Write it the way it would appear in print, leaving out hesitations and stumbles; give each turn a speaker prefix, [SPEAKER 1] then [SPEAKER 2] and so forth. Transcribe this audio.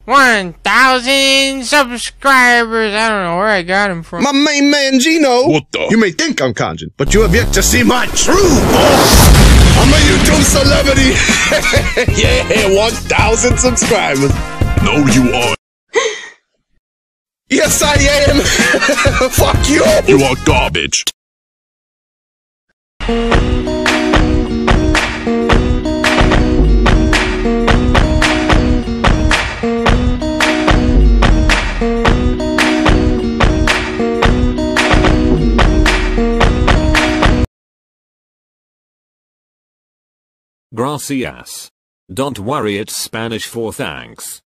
[SPEAKER 1] 1,000 subscribers. I don't know where I got him from.
[SPEAKER 2] My main man, Gino.
[SPEAKER 3] What the?
[SPEAKER 2] You may think I'm conjuring, but you have yet to see my true form. I'm a YouTube celebrity. Yeah, 1,000 subscribers.
[SPEAKER 3] No, you are.
[SPEAKER 2] Yes, I am. Fuck you.
[SPEAKER 3] You are garbage.
[SPEAKER 4] Gracias. Don't worry, it's Spanish for thanks.